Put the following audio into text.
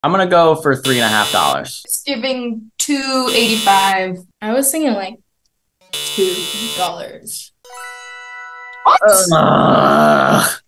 I'm gonna go for $3.50. It's giving $2.85. I was thinking like $2. What? Ugh.